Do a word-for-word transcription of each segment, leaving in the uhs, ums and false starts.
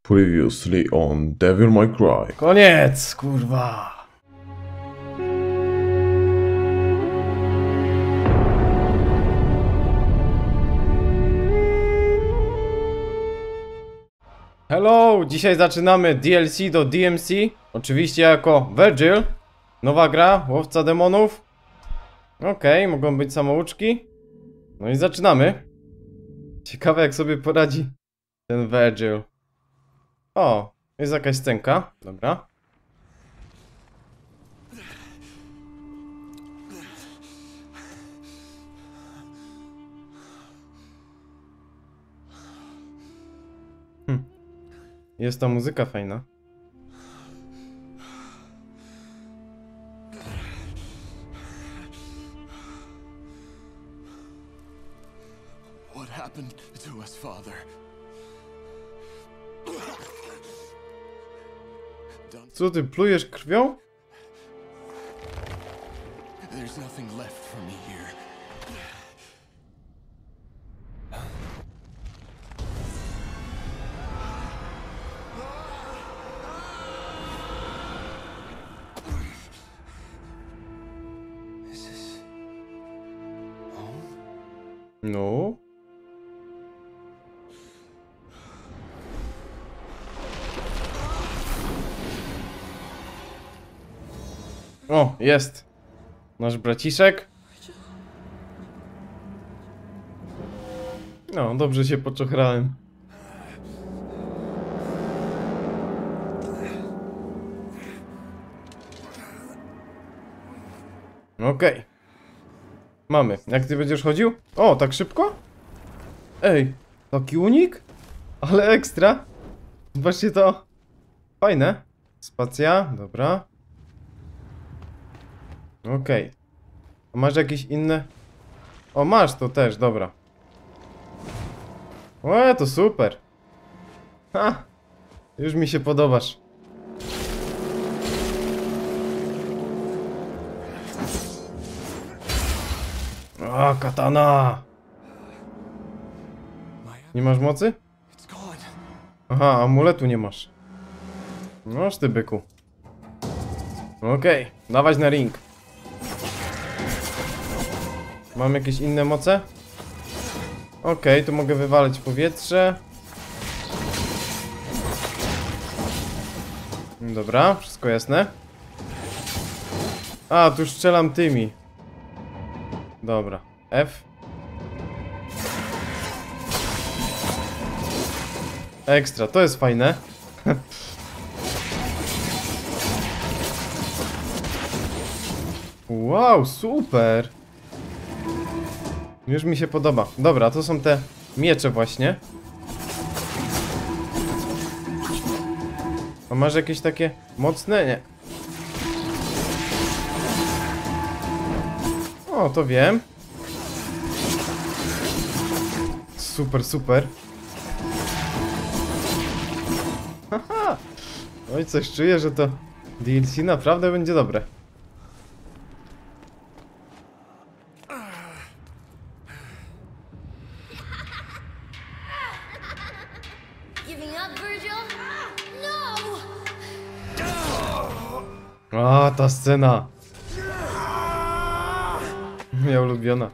Previously on Devil May Cry. Koniec, kurwa. Hello, dzisiaj zaczynamy D L C do D M C. Oczywiście jako Virgil. Nowa gra, łowca demonów. Okej, okay, mogą być samouczki. No i zaczynamy. Ciekawe jak sobie poradzi ten Virgil. O, jest jakaś scenka. Dobra. Hm. Jest ta muzyka fajna. What happened to us, Father? Co ty plujesz krwią? There's nothing left for me here. This is home? No. O, jest. Nasz braciszek. No, dobrze się poczochrałem. Okej. Okay. Mamy. Jak ty będziesz chodził? O, tak szybko? Ej, taki unik? Ale ekstra. Zobaczcie to. Fajne. Spacja, dobra. Okej. Okay. A masz jakieś inne? O, masz to też, dobra. O, to super. Ha! Już mi się podobasz. O, katana! Nie masz mocy? Aha, amuletu nie masz. Noż ty, byku. Okej, okay, dawać na ring. Mam jakieś inne moce? Okej, okay, tu mogę wywalać powietrze. Dobra, wszystko jasne. A, tu strzelam tymi. Dobra, F. Ekstra, to jest fajne. Wow, super. Już mi się podoba. Dobra, to są te miecze właśnie. A masz jakieś takie mocne? Nie. O, to wiem. Super, super. Haha. Oj, coś czuję, że to D L C naprawdę będzie dobre. A, ta scena. Moja ulubiona.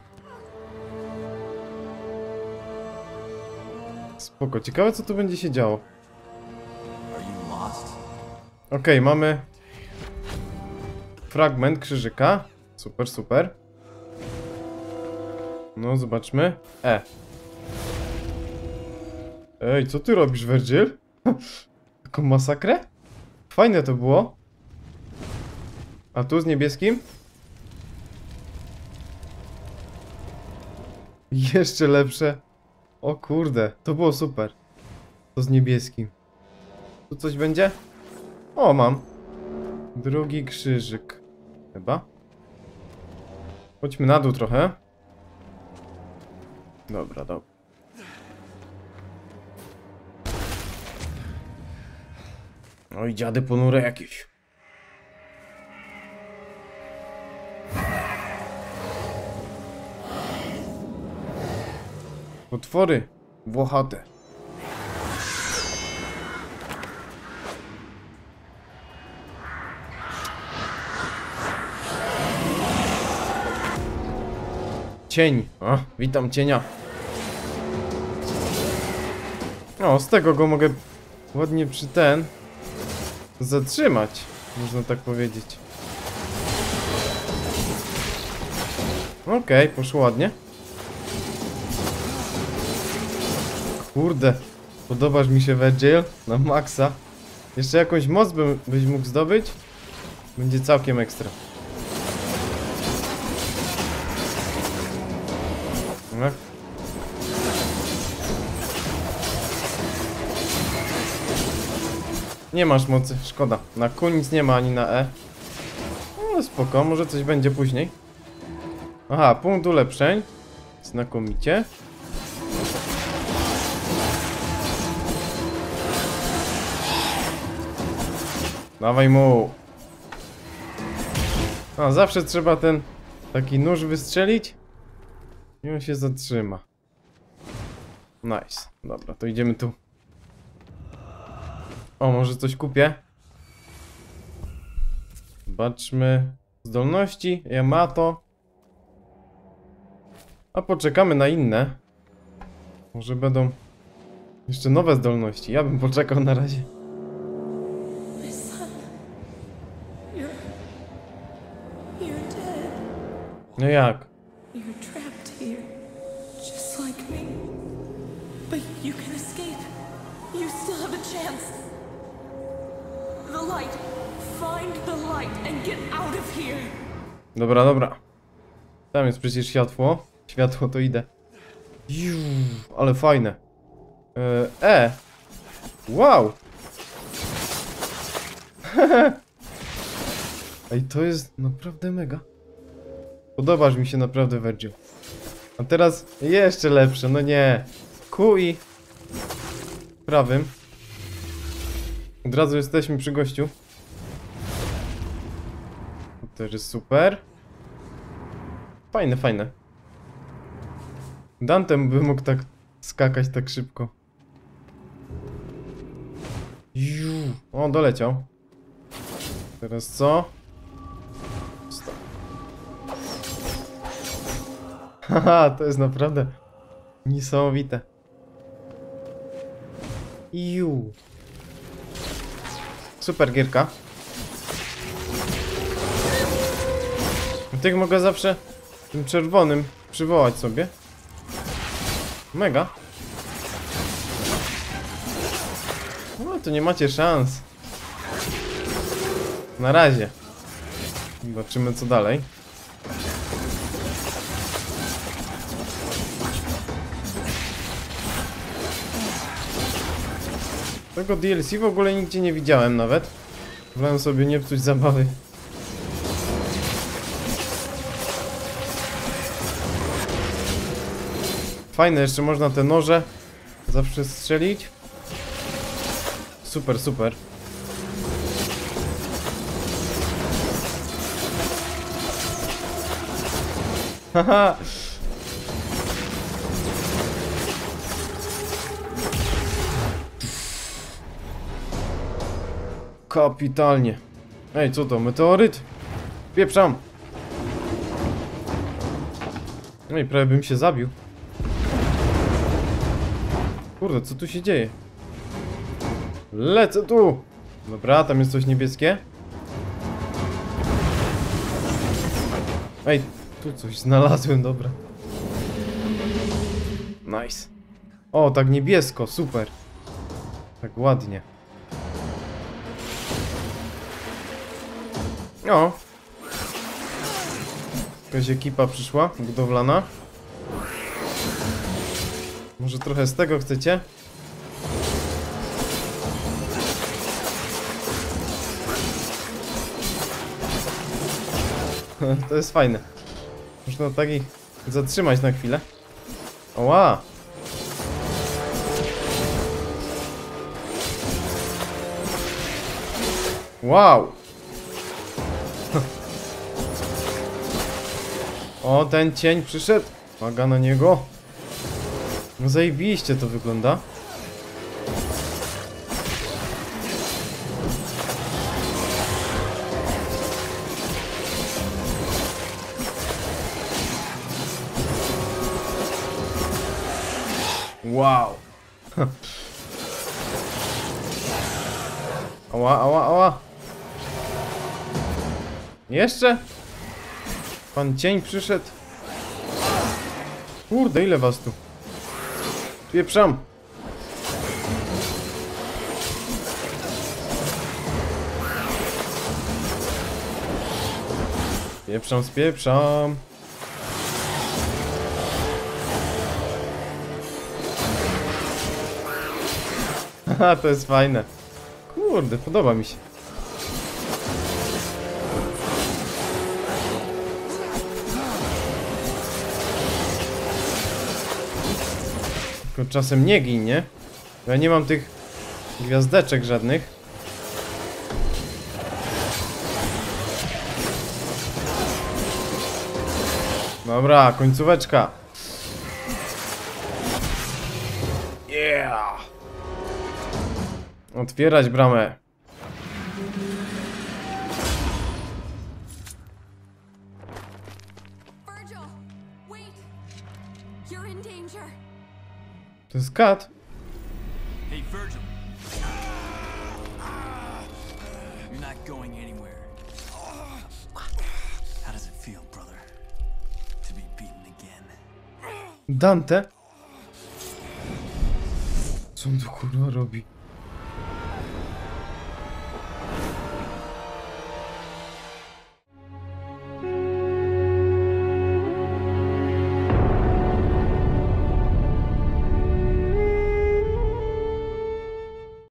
Spoko, ciekawe co tu będzie się działo. Okej, okay, mamy fragment krzyżyka. Super, super. No, zobaczmy. E. Ej, co ty robisz, Virgil? Taką masakrę? Fajne to było. A tu z niebieskim? Jeszcze lepsze. O kurde, to było super. To z niebieskim. Tu coś będzie? O, mam. Drugi krzyżyk. Chyba. Chodźmy na dół trochę. Dobra, dobra. Oj, dziady ponure jakieś. Potwory włochate. cień. O, witam cienia. O, z tego go mogę ładnie przy ten zatrzymać, można tak powiedzieć. Okej, okay, poszło ładnie. Kurde, podobasz mi się Virgil na maksa. Jeszcze jakąś moc bym, byś mógł zdobyć? Będzie całkiem ekstra. No. Nie masz mocy, szkoda. Na Q nic nie ma, ani na E. No spoko, może coś będzie później. Aha, punkt ulepszeń. Znakomicie. Dawaj mu. A, zawsze trzeba ten taki nóż wystrzelić i on się zatrzyma. Nice. Dobra, to idziemy tu. O, może coś kupię. Zobaczmy. Zdolności, Yamato. A poczekamy na inne. Może będą jeszcze nowe zdolności. Ja bym poczekał na razie. No jak? You're trapped here, just like me. But you can escape. You still have a chance. The light. Find the light and get out of here. Dobra, dobra. Tam jest przecież światło. Światło to idę. Juuu, ale fajne. E. e. Wow. Ej, to jest naprawdę mega. Podobasz mi się naprawdę, Virgil. A teraz jeszcze lepsze, no nie. Q i prawym. Od razu jesteśmy przy gościu. To też jest super. Fajne, fajne. Dante by mógł tak skakać tak szybko. Juuu. O, doleciał. Teraz co? Stop. Haha, to jest naprawdę niesamowite. Ju. Super gierka. Tych mogę zawsze tym czerwonym przywołać sobie. Mega. No to nie macie szans. Na razie. Zobaczymy co dalej. Tego D L C w ogóle nigdzie nie widziałem nawet. Wolałem sobie nie psuć zabawy. Fajne, jeszcze można te noże zawsze strzelić. Super, super. Haha. Kapitalnie. Ej, co to? Meteoryt? Pieprzam. No i prawie bym się zabił. Kurde, co tu się dzieje? Lecę tu! Dobra, tam jest coś niebieskie. Ej, tu coś znalazłem, dobra. Nice. O, tak niebiesko, super. Tak ładnie. O. Jakaś ekipa przyszła, budowlana. Może trochę z tego chcecie? To jest fajne. Można takich zatrzymać na chwilę. Oła! Wow! O, ten cień przyszedł. Uwaga na niego. No zajebiście to wygląda. Wow. Ała, ała, ała. Jeszcze? Pan cień przyszedł. Kurde, ile was tu? Pieprzam. Pieprzam, spieprzam. Haha, to jest fajne. Kurde, podoba mi się. Tylko czasem nie gin, nie? Bo ja nie mam tych gwiazdeczek żadnych. Dobra, końcóweczka. Yeah! Otwierać bramę. Virgil, wait. You're in danger. To jest kat. Hey, Virgil. You're not going anywhere. How does it feel, brother? To be beaten again? Dante? Co on tu kurwa robi?